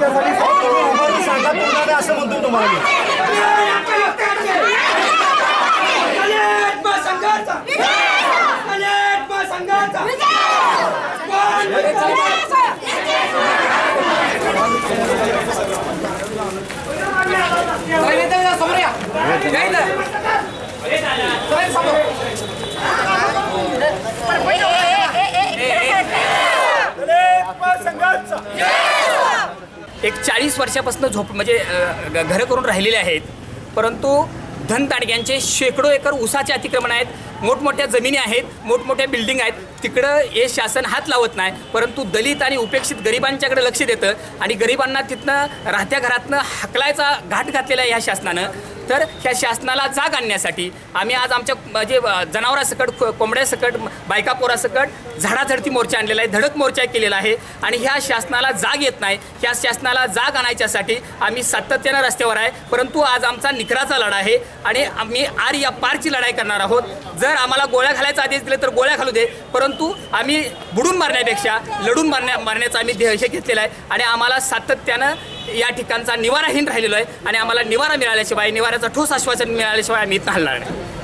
त्याच्यासाठी सांगा तोंडाने असं म्हणतो तुम्हाला मी. एक 40 वर्षापासून म्हणजे घरं करून राहिलेले आहेत, परंतु धनताडग्यांचे शेकडो एकर ऊसाचे अतिक्रमण आहेत, मोठमोठ्या जमिनी आहेत, मोठमोठ्या बिल्डिंग आहेत, तिकडं हे शासन हात लावत नाही, परंतु दलित आणि उपेक्षित गरिबांच्याकडे लक्ष देतं आणि गरिबांना तिथनं राहत्या घरातनं हाकलायचा घाट घातलेला आहे ह्या शासनानं. तर ह्या शासनाला जाग आणण्यासाठी आम्ही आज आमच्या म्हणजे जनावरांसकट, कोंबड्यासकट, बायका पोरासकट झाडाझडती मोर्चा आणलेला आहे, धडक मोर्चा केलेला आहे आणि ह्या शासनाला जाग येत नाही. ह्या शासनाला जाग आणायच्यासाठी आम्ही सातत्यानं रस्त्यावर आहे, परंतु आज आमचा निखराचा लढा आहे आणि आम्ही आर या पारची लढाई करणार आहोत. जर आम्हाला गोळ्या घालायचा आदेश दिले तर गोळ्या घालू दे, परंतु आम्ही बुडून मारण्यापेक्षा लढून मारण्याचा आम्ही ध्येय घेतलेला आहे आणि आम्हाला सातत्यानं या ठिकाणचा निवाराहीन राहिलेलो आहे आणि आम्हाला निवारा मिळाल्याशिवाय, निवाऱ्याचा ठोस आश्वासन मिळाल्याशिवाय आम्ही इथं हलणार नाही.